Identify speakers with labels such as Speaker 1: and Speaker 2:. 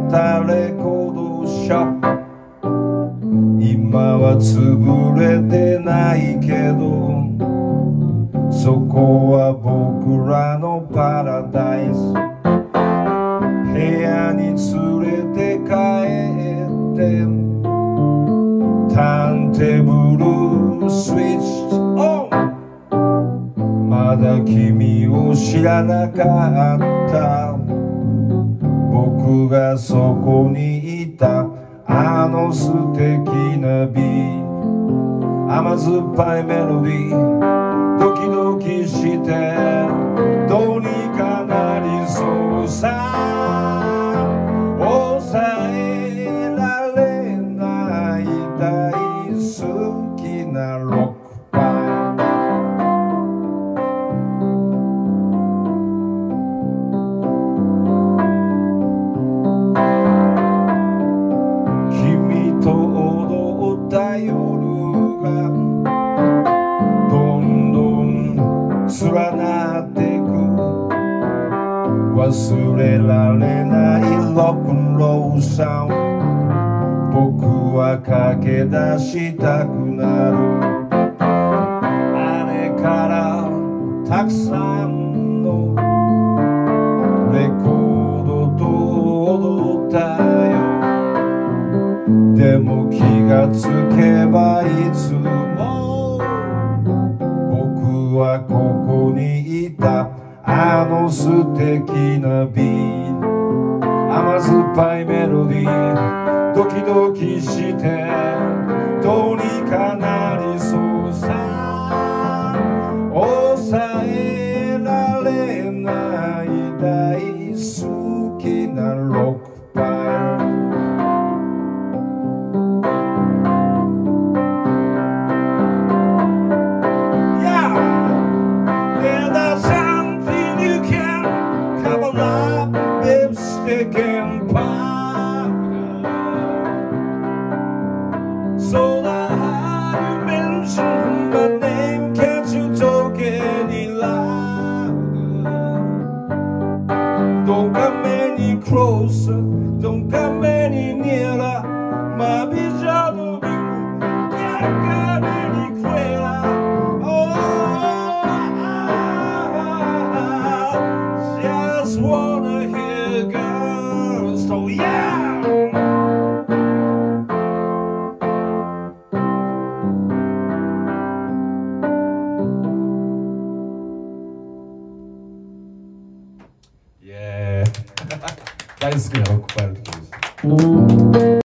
Speaker 1: ったレコードショップ、今は潰れてないけど、そこは僕らのパラダイス。部屋に連れて帰ってターンテーブルスイッチオン。まだ君を知らなかった、僕がそこにいたあの素敵なビート、甘酸っぱいメロディー、ドキドキしてどうにかなりそうさ。抑えられない大好きなロックパイ。君と踊った夜がどんどん連なってく、忘れられないロックンロールサウンド、僕は駆け出したくなる。あれからたくさんのレコードと踊ったよ。でも気がつけばいつも僕はここにいたあの素敵なビート、甘酸っぱいメロディー、ドキドキしてどうにかなりそうさ。抑えられない大好きなロックパイル。Lipstick and powder, so that you mention my name, can't you talk any louder? Don't come any closer, don't come any nearer, my vision of you can't come any clearer. Oh, just wanna hear girls, so yeah. Yeah. 大好きなロックパイルってことです。